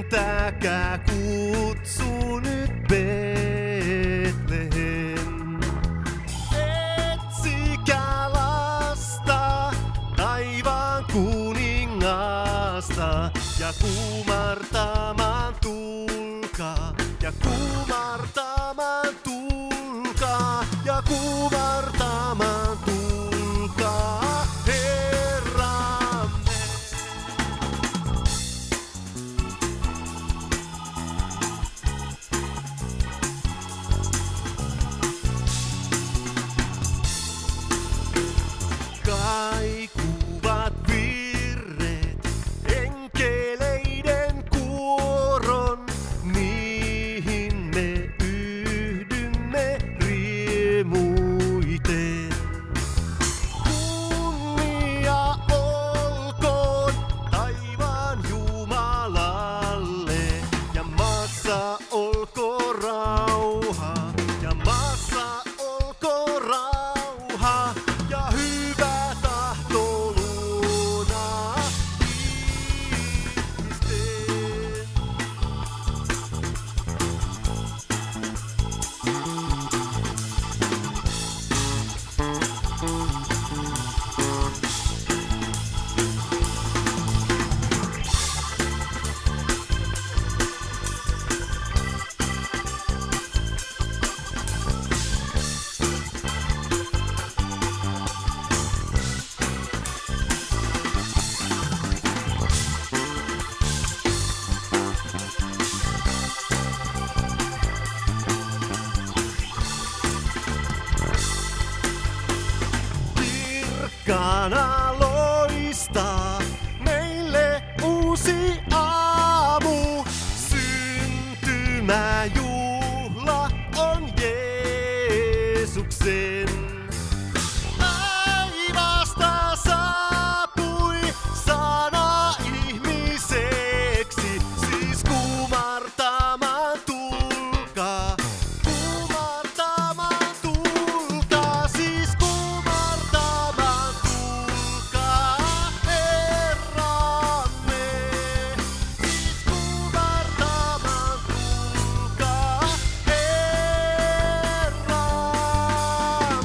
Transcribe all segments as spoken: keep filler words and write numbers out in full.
vetäkää kutsu nyt Betlehem. Etsikää lasta, taivaan kuningasta, ja kumartamaan tulkaa, ja kumartamaan tulkaa, ja kumartamaan tulkaa, Herramme. Kaikuvat virret, enkeleiden kuoron, niihin me yhdymme riemuiten. Kunnia olkoon taivaan Jumalalle, ja maassa olkoon rauha, ja maassa olkoon rauha, ja hyvä tahto luona ihmisten. Kirkkaana loistaa meille uusi aamu. Syntymäjuhla on Jeesuksen. Taivasta saapui sana ihmiseksi, siis kumartamaan tulkaa, kumartamaan tulkaa, siis kumartamaan tulkaa, Herramme. Siis kumartamaan tulkaa, Herramme.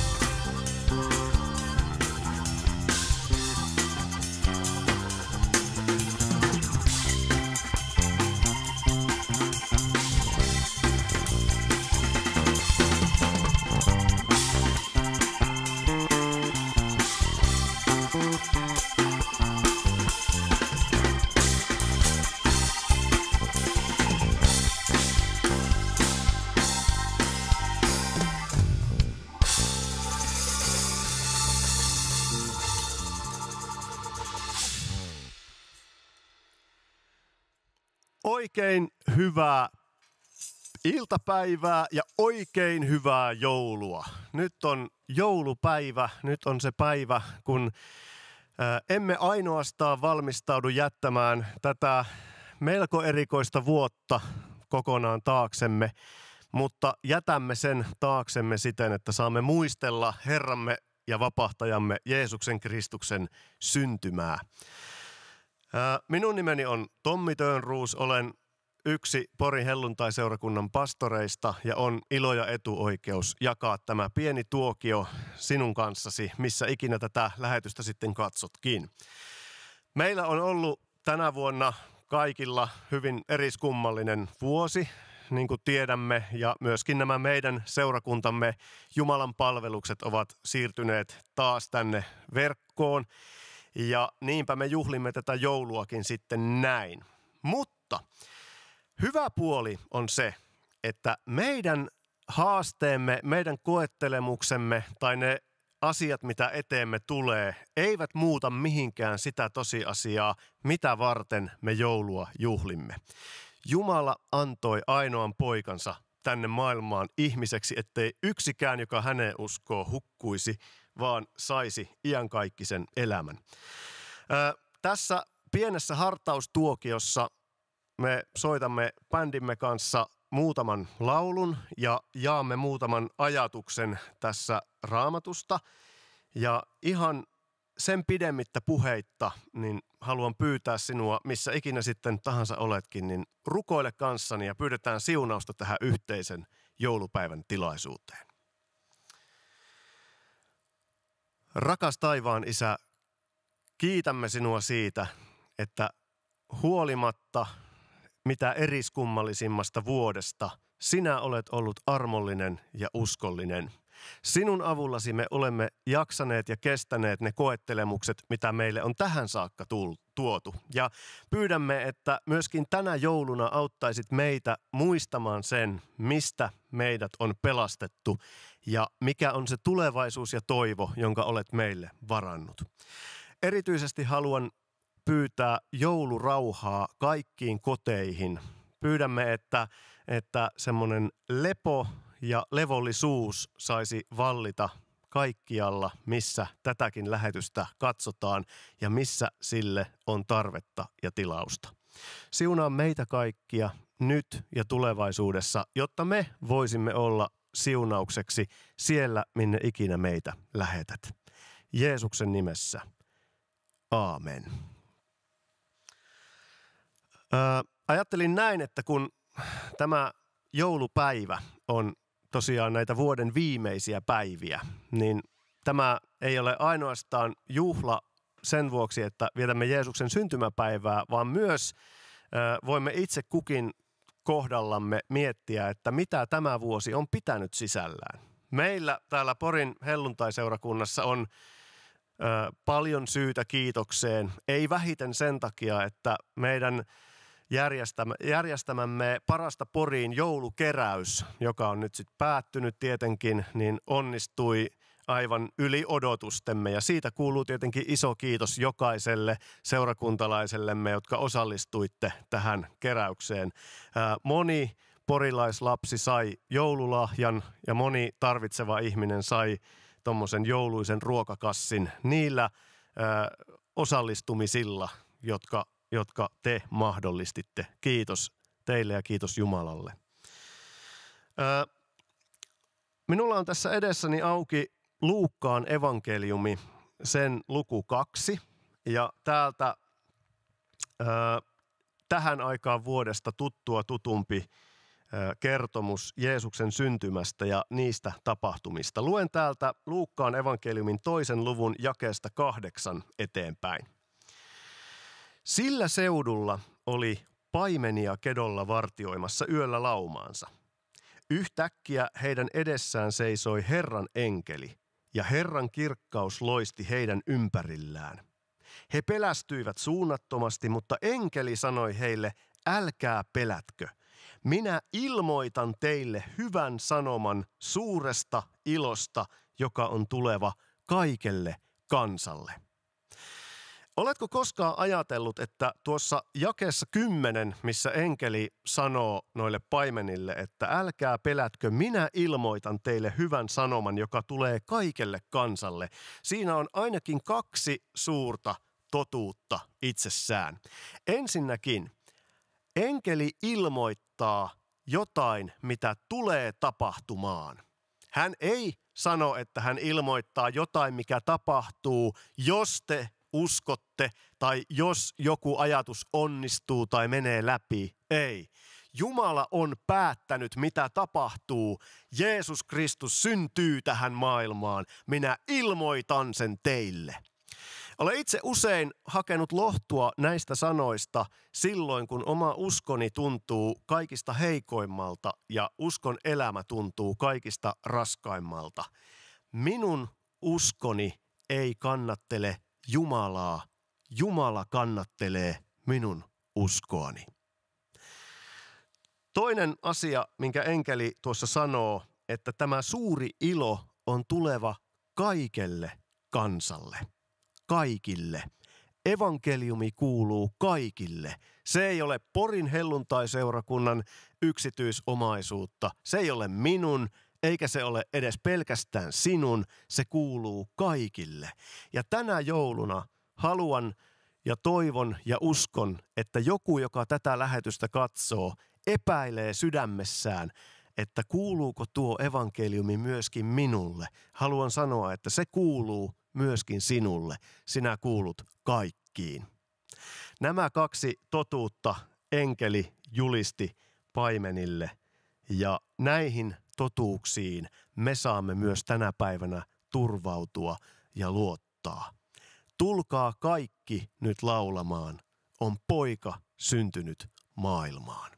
Oikein hyvää iltapäivää ja oikein hyvää joulua. Nyt on joulupäivä, nyt on se päivä, kun ää, emme ainoastaan valmistaudu jättämään tätä melko erikoista vuotta kokonaan taaksemme, mutta jätämme sen taaksemme siten, että saamme muistella Herramme ja vapahtajamme Jeesuksen Kristuksen syntymää. Ää, Minun nimeni on Tommi Tönruus, olen yksi Porin helluntaiseurakunnan pastoreista ja on ilo ja etuoikeus jakaa tämä pieni tuokio sinun kanssasi, missä ikinä tätä lähetystä sitten katsotkin. Meillä on ollut tänä vuonna kaikilla hyvin eriskummallinen vuosi, niin kuin tiedämme, ja myöskin nämä meidän seurakuntamme Jumalan palvelukset ovat siirtyneet taas tänne verkkoon. Ja niinpä me juhlimme tätä jouluakin sitten näin. Mutta hyvä puoli on se, että meidän haasteemme, meidän koettelemuksemme tai ne asiat, mitä eteemme tulee, eivät muuta mihinkään sitä tosiasiaa, mitä varten me joulua juhlimme. Jumala antoi ainoan poikansa tänne maailmaan ihmiseksi, ettei yksikään, joka häneen uskoo, hukkuisi, vaan saisi iankaikkisen elämän. Ää, tässä pienessä hartaustuokiossa me soitamme bändimme kanssa muutaman laulun ja jaamme muutaman ajatuksen tässä Raamatusta. Ja ihan sen pidemmittä puheitta, niin haluan pyytää sinua, missä ikinä sitten tahansa oletkin, niin rukoile kanssani ja pyydetään siunausta tähän yhteisen joulupäivän tilaisuuteen. Rakas taivaan Isä, kiitämme sinua siitä, että huolimatta mitä eriskummallisimmasta vuodesta, sinä olet ollut armollinen ja uskollinen. Sinun avullasi me olemme jaksaneet ja kestäneet ne koettelemukset, mitä meille on tähän saakka tuotu. Ja pyydämme, että myöskin tänä jouluna auttaisit meitä muistamaan sen, mistä meidät on pelastettu ja mikä on se tulevaisuus ja toivo, jonka olet meille varannut. Erityisesti haluan pyytää joulurauhaa kaikkiin koteihin. Pyydämme, että, että semmoinen lepo ja levollisuus saisi vallita kaikkialla, missä tätäkin lähetystä katsotaan ja missä sille on tarvetta ja tilausta. Siunaa meitä kaikkia nyt ja tulevaisuudessa, jotta me voisimme olla siunaukseksi siellä, minne ikinä meitä lähetät. Jeesuksen nimessä. Aamen. Ää, ajattelin näin, että kun tämä joulupäivä on tosiaan näitä vuoden viimeisiä päiviä, niin tämä ei ole ainoastaan juhla sen vuoksi, että vietämme Jeesuksen syntymäpäivää, vaan myös ää, voimme itse kukin kohdallamme miettiä, että mitä tämä vuosi on pitänyt sisällään. Meillä täällä Porin helluntaiseurakunnassa on ää, paljon syytä kiitokseen, ei vähiten sen takia, että meidän järjestämämme Parasta Poriin joulukeräys, joka on nyt sitten päättynyt tietenkin, niin onnistui aivan yli odotustemme. Ja siitä kuuluu tietenkin iso kiitos jokaiselle seurakuntalaisellemme, jotka osallistuitte tähän keräykseen. Moni porilaislapsi sai joululahjan ja moni tarvitseva ihminen sai tuommoisen jouluisen ruokakassin niillä osallistumisilla, jotka jotka te mahdollistitte. Kiitos teille ja kiitos Jumalalle. Ää, minulla on tässä edessäni auki Luukkaan evankeliumi, sen luku kaksi. Ja täältä ää, tähän aikaan vuodesta tuttua tutumpi ää, kertomus Jeesuksen syntymästä ja niistä tapahtumista. Luen täältä Luukkaan evankeliumin toisen luvun jakeesta kahdeksan eteenpäin. Sillä seudulla oli paimenia kedolla vartioimassa yöllä laumaansa. Yhtäkkiä heidän edessään seisoi Herran enkeli, ja Herran kirkkaus loisti heidän ympärillään. He pelästyivät suunnattomasti, mutta enkeli sanoi heille, älkää pelätkö. Minä ilmoitan teille hyvän sanoman suuresta ilosta, joka on tuleva kaikelle kansalle. Oletko koskaan ajatellut, että tuossa jakeessa kymmenen, missä enkeli sanoo noille paimenille, että älkää pelätkö, minä ilmoitan teille hyvän sanoman, joka tulee kaikelle kansalle. Siinä on ainakin kaksi suurta totuutta itsessään. Ensinnäkin, enkeli ilmoittaa jotain, mitä tulee tapahtumaan. Hän ei sano, että hän ilmoittaa jotain, mikä tapahtuu, jos te uskotte tai jos joku ajatus onnistuu tai menee läpi. Ei. Jumala on päättänyt, mitä tapahtuu. Jeesus Kristus syntyy tähän maailmaan. Minä ilmoitan sen teille. Olen itse usein hakenut lohtua näistä sanoista silloin, kun oma uskoni tuntuu kaikista heikoimmalta ja uskon elämä tuntuu kaikista raskaimmalta. Minun uskoni ei kannattele Jumalaa. Jumala kannattelee minun uskoani. Toinen asia, minkä enkeli tuossa sanoo, että tämä suuri ilo on tuleva kaikelle kansalle. Kaikille. Evankeliumi kuuluu kaikille. Se ei ole Porin helluntaiseurakunnan yksityisomaisuutta. Se ei ole minun, eikä se ole edes pelkästään sinun. Se kuuluu kaikille. Ja tänä jouluna haluan ja toivon ja uskon, että joku, joka tätä lähetystä katsoo, epäilee sydämessään, että kuuluuko tuo evankeliumi myöskin minulle. Haluan sanoa, että se kuuluu myöskin sinulle. Sinä kuulut kaikkiin. Nämä kaksi totuutta enkeli julisti paimenille ja näihin totuuksiin me saamme myös tänä päivänä turvautua ja luottaa. Tulkaa kaikki nyt laulamaan, on poika syntynyt maailmaan.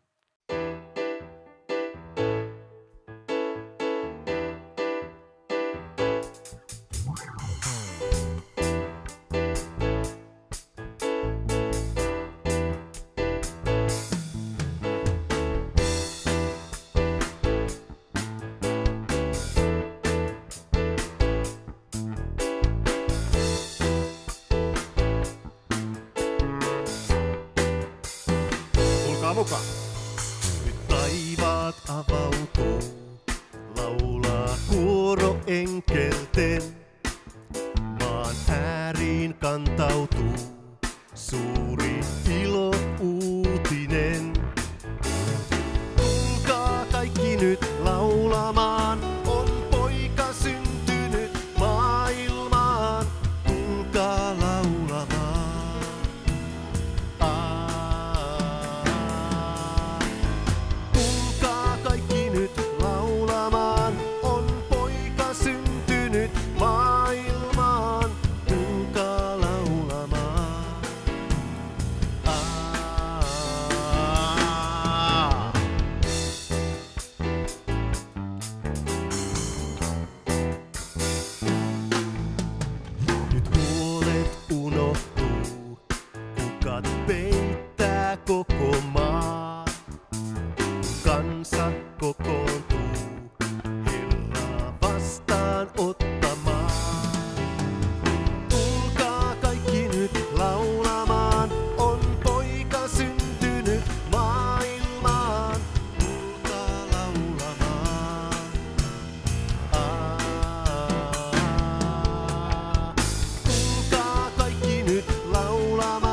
Mukaan. Nyt taivaat avautuu, laulaa kuoro enkelten. Maan ääriin kantautuu suuri ilo uutinen. Tulkaa kaikki nyt laulamaan, on poika syntynyt maailmaan. Tulkaa laulamaan. Peittää koko maa, kansa kokoontuu Herraa vastaan ottamaan. Tulkaa kaikki nyt laulamaan, on poika syntynyt maailmaan. Tulkaa laulamaan. Aa, tulkaa kaikki nyt laulamaan.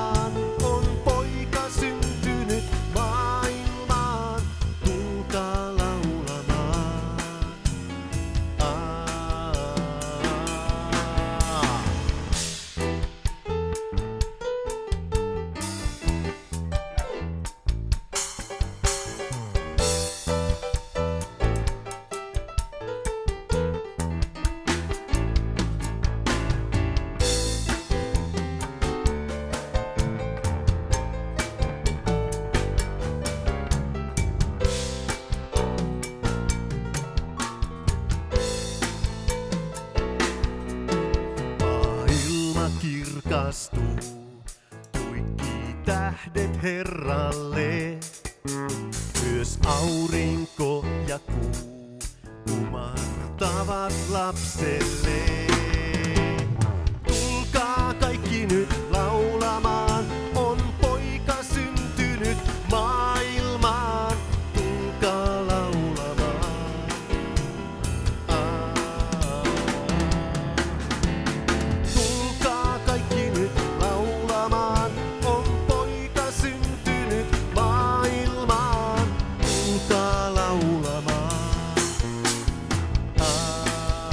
Kirkastuu, tuikkii tähdet Herralle, myös aurinko ja kuu kumartavat lapselle. Tulkaa kaikki nyt laulamaan, on poika syntynyt maailmaan. Tulkaa laulamaan. Aa. Tulkaa kaikki nyt laulamaan, on poika syntynyt maailmaan. Tulkaa laulamaan. Aa.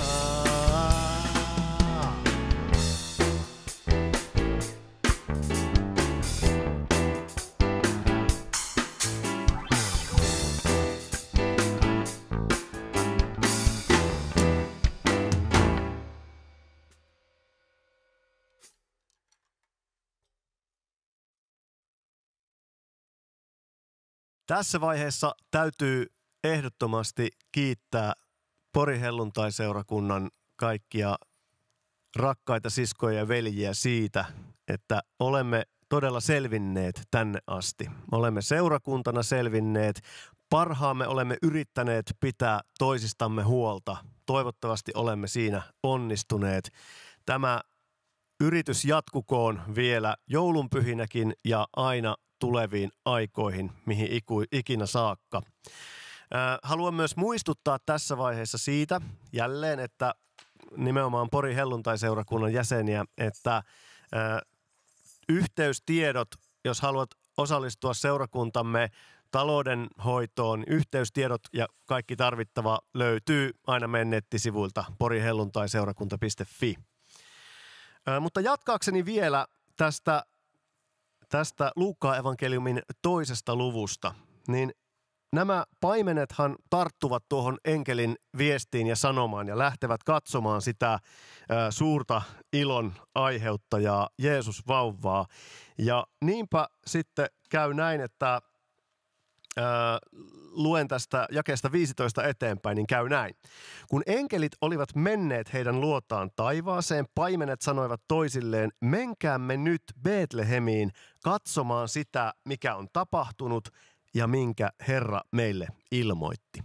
Tässä vaiheessa täytyy ehdottomasti kiittää Porin helluntai-seurakunnan kaikkia rakkaita siskoja ja veljiä siitä, että olemme todella selvinneet tänne asti. Olemme seurakuntana selvinneet, parhaamme olemme yrittäneet pitää toisistamme huolta. Toivottavasti olemme siinä onnistuneet. Tämä yritys jatkukoon vielä joulunpyhinäkin ja aina tuleviin aikoihin, mihin ikinä saakka. Haluan myös muistuttaa tässä vaiheessa siitä jälleen, että nimenomaan Porin helluntai-seurakunnan jäseniä, että yhteystiedot, jos haluat osallistua seurakuntamme taloudenhoitoon, yhteystiedot ja kaikki tarvittava löytyy aina meidän nettisivuilta porinhelluntaiseurakunta piste fi. Mutta jatkaakseni vielä tästä tästä Luukkaan evankeliumin toisesta luvusta, niin nämä paimenethan tarttuvat tuohon enkelin viestiin ja sanomaan ja lähtevät katsomaan sitä ä, suurta ilon aiheuttajaa, Jeesus vauvaa. Ja niinpä sitten käy näin, että ä, luen tästä jakeesta viisitoista eteenpäin, niin käy näin. Kun enkelit olivat menneet heidän luotaan taivaaseen, paimenet sanoivat toisilleen, menkäämme nyt Betlehemiin katsomaan sitä, mikä on tapahtunut, ja minkä Herra meille ilmoitti.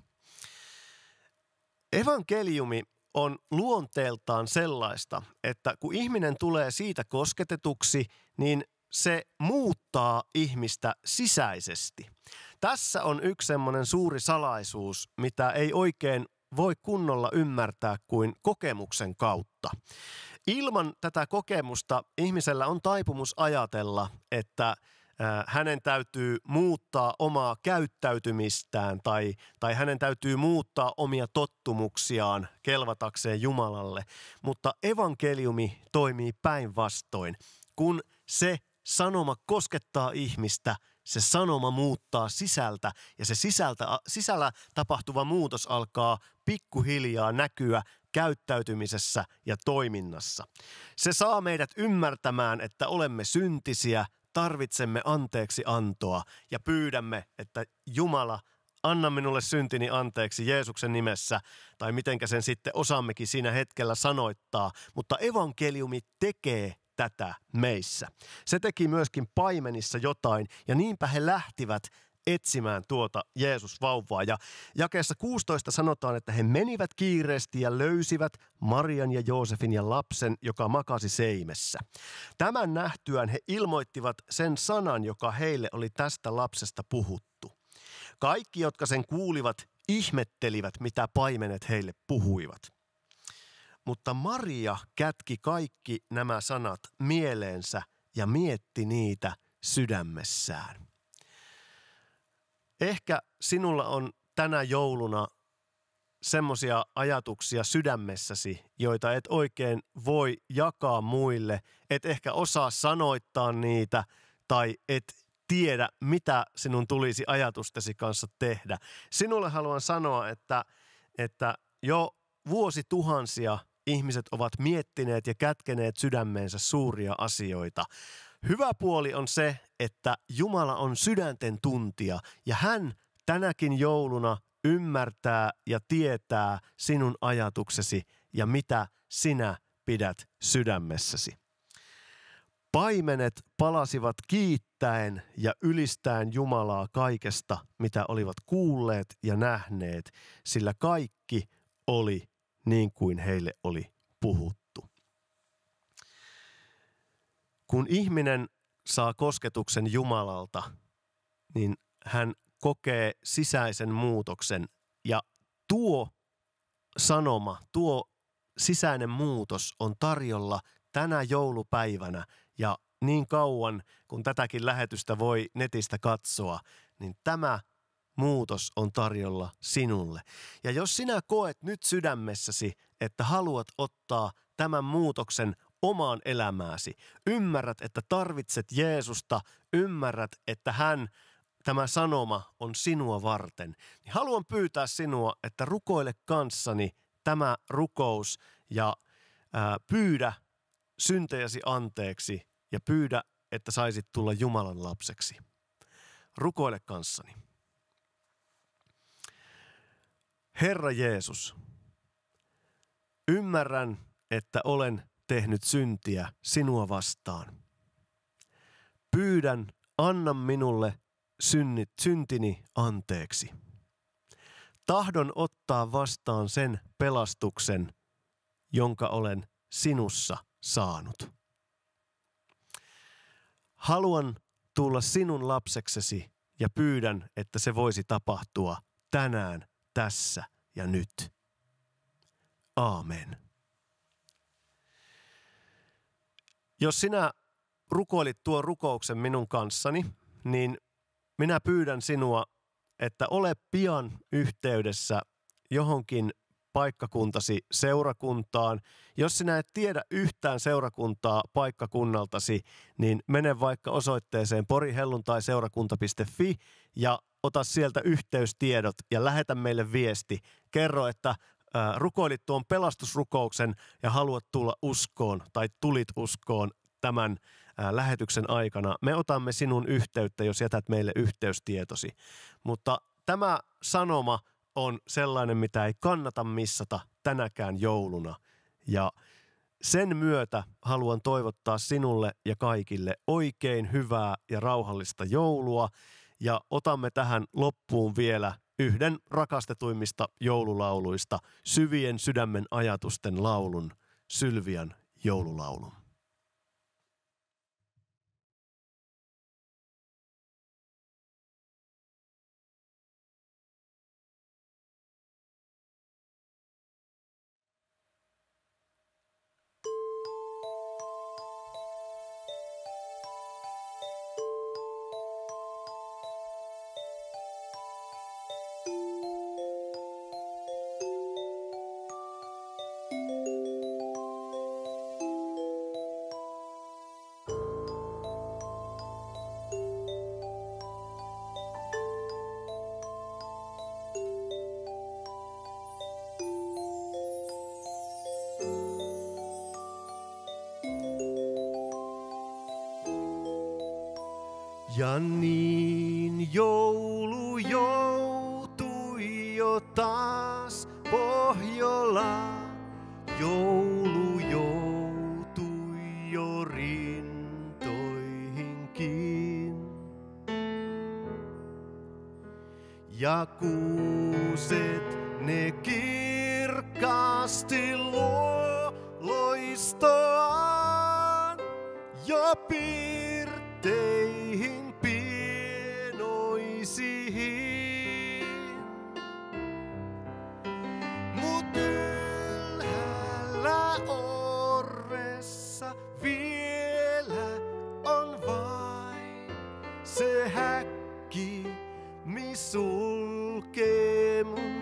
Evankeliumi on luonteeltaan sellaista, että kun ihminen tulee siitä kosketetuksi, niin se muuttaa ihmistä sisäisesti. Tässä on yksi semmoinen suuri salaisuus, mitä ei oikein voi kunnolla ymmärtää kuin kokemuksen kautta. Ilman tätä kokemusta ihmisellä on taipumus ajatella, että hänen täytyy muuttaa omaa käyttäytymistään tai, tai hänen täytyy muuttaa omia tottumuksiaan kelvatakseen Jumalalle. Mutta evankeliumi toimii päinvastoin. Kun se sanoma koskettaa ihmistä, se sanoma muuttaa sisältä ja se sisältä, sisällä tapahtuva muutos alkaa pikkuhiljaa näkyä käyttäytymisessä ja toiminnassa. Se saa meidät ymmärtämään, että olemme syntisiä, tarvitsemme anteeksi antoa ja pyydämme, että Jumala, anna minulle syntini anteeksi Jeesuksen nimessä, tai mitenkä sen sitten osaammekin siinä hetkellä sanoittaa, mutta evankeliumi tekee tätä meissä. Se teki myöskin paimenissa jotain, ja niinpä he lähtivät etsimään tuota Jeesus-vauvaa. Ja jakeessa kuusitoista sanotaan, että he menivät kiireesti ja löysivät Marian ja Joosefin ja lapsen, joka makasi seimessä. Tämän nähtyään he ilmoittivat sen sanan, joka heille oli tästä lapsesta puhuttu. Kaikki, jotka sen kuulivat, ihmettelivät, mitä paimenet heille puhuivat. Mutta Maria kätki kaikki nämä sanat mieleensä ja mietti niitä sydämessään. Ehkä sinulla on tänä jouluna semmoisia ajatuksia sydämessäsi, joita et oikein voi jakaa muille, et ehkä osaa sanoittaa niitä tai et tiedä, mitä sinun tulisi ajatustesi kanssa tehdä. Sinulle haluan sanoa, että, että jo vuosituhansia ihmiset ovat miettineet ja kätkeneet sydämeensä suuria asioita. Hyvä puoli on se, että Jumala on sydänten tuntija ja hän tänäkin jouluna ymmärtää ja tietää sinun ajatuksesi ja mitä sinä pidät sydämessäsi. Paimenet palasivat kiittäen ja ylistäen Jumalaa kaikesta, mitä olivat kuulleet ja nähneet, sillä kaikki oli niin kuin heille oli puhuttu. Kun ihminen saa kosketuksen Jumalalta, niin hän kokee sisäisen muutoksen ja tuo sanoma, tuo sisäinen muutos on tarjolla tänä joulupäivänä ja niin kauan kun tätäkin lähetystä voi netistä katsoa, niin tämä muutos on tarjolla sinulle. Ja jos sinä koet nyt sydämessäsi, että haluat ottaa tämän muutoksen omaan elämääsi, ymmärrät, että tarvitset Jeesusta, ymmärrät, että hän, tämä sanoma on sinua varten, niin haluan pyytää sinua, että rukoile kanssani tämä rukous ja ää, pyydä syntejäsi anteeksi ja pyydä, että saisit tulla Jumalan lapseksi. Rukoile kanssani. Herra Jeesus, ymmärrän, että olen tehnyt syntiä sinua vastaan. Pyydän, anna minulle synnit, syntini anteeksi. Tahdon ottaa vastaan sen pelastuksen, jonka olen sinussa saanut. Haluan tulla sinun lapseksesi ja pyydän, että se voisi tapahtua tänään, tässä ja nyt. Aamen. Jos sinä rukoilit tuon rukouksen minun kanssani, niin minä pyydän sinua, että ole pian yhteydessä johonkin paikkakuntasi seurakuntaan. Jos sinä et tiedä yhtään seurakuntaa paikkakunnaltasi, niin mene vaikka osoitteeseen porihelluntai-seurakunta piste fi ja ota sieltä yhteystiedot ja lähetä meille viesti. Kerro, että ää, rukoilit tuon pelastusrukouksen ja haluat tulla uskoon tai tulit uskoon tämän ää, lähetyksen aikana. Me otamme sinun yhteyttä, jos jätät meille yhteystietosi. Mutta tämä sanoma on sellainen, mitä ei kannata missata tänäkään jouluna. Ja sen myötä haluan toivottaa sinulle ja kaikille oikein hyvää ja rauhallista joulua. Ja otamme tähän loppuun vielä yhden rakastetuimmista joululauluista, syvien sydämen ajatusten laulun, Sylvian joululaulun. Ja niin joulu joutui jo taas Pohjolaan, joulu joutui jo rintoihinkin. Ja kuuset ne kirkkaasti luo loistoaan jo pirteihin pienoisiin. Mut ylhäällä orressa vielä on vain se häkki, mis sulkee mun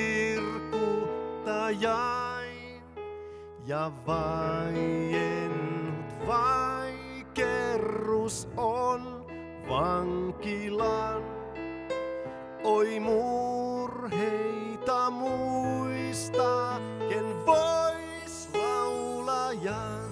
sirkutajain. Ja vaiennut vaikerrus on vankilan. Oi murheita muista, ken vois laulajan.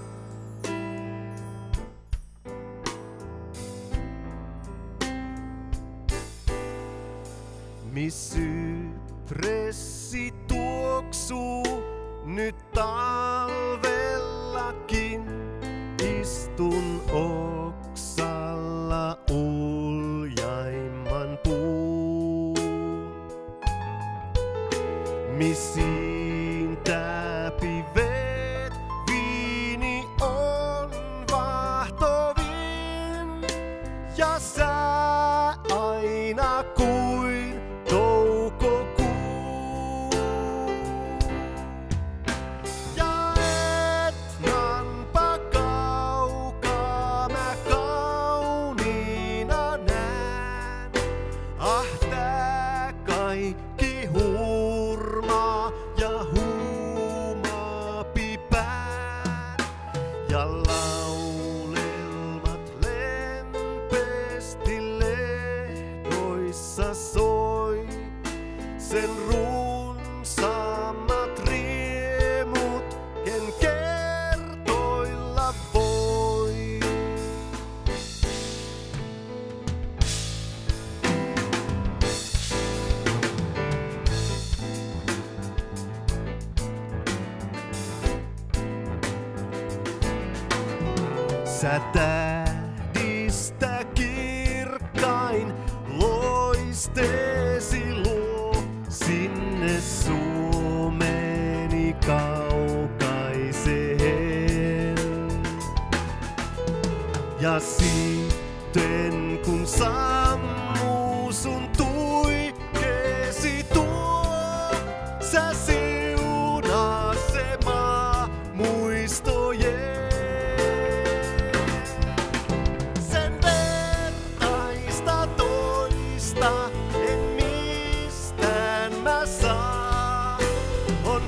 Mis sypressi tuoksuu nyt talvellakin, istun oksalla uljaimman puun. Misin täpivet viini on vahtovin ja sää aina kuin toukokuu. Ja Etnanpa kaukaa mä kauniina näen, ah tää kaikki hurmaa ja huumaapi pään. Ja laulelmat lempeästi lehdoissa soi, sen runsaammat riemut, ken kertoilla voi. Sä tähdistä kirkkain loisteesi luo sinne Suomeni kaukaiseen. Ja sitten kun sammuu sun tuikeesi tuo, sä siunaa se maa muistojen. Sen vertaista toista en mistään mä saa. On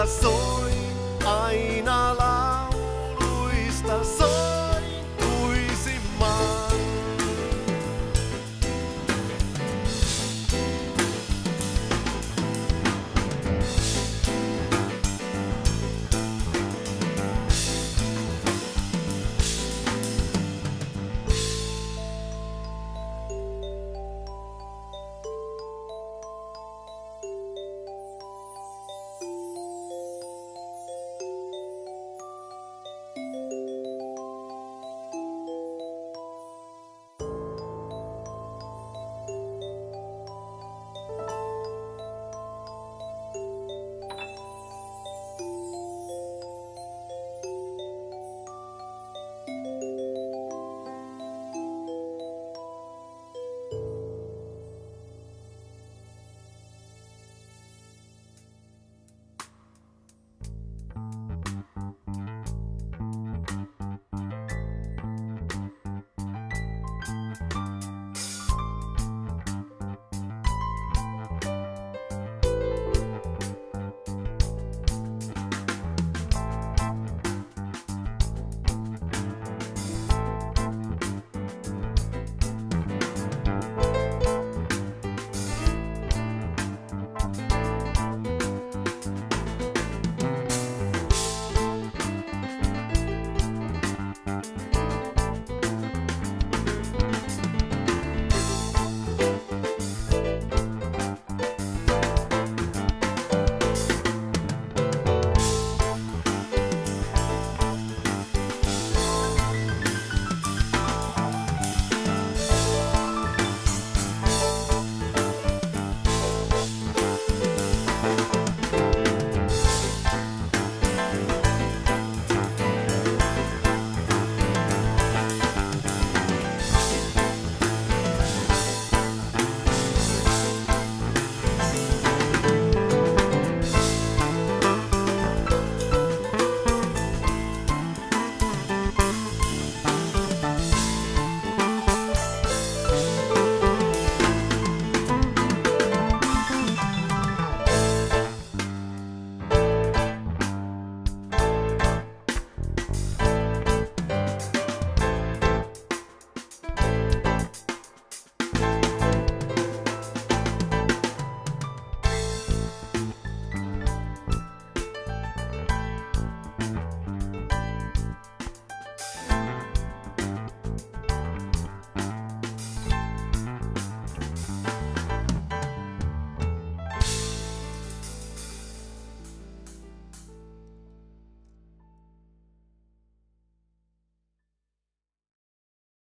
sun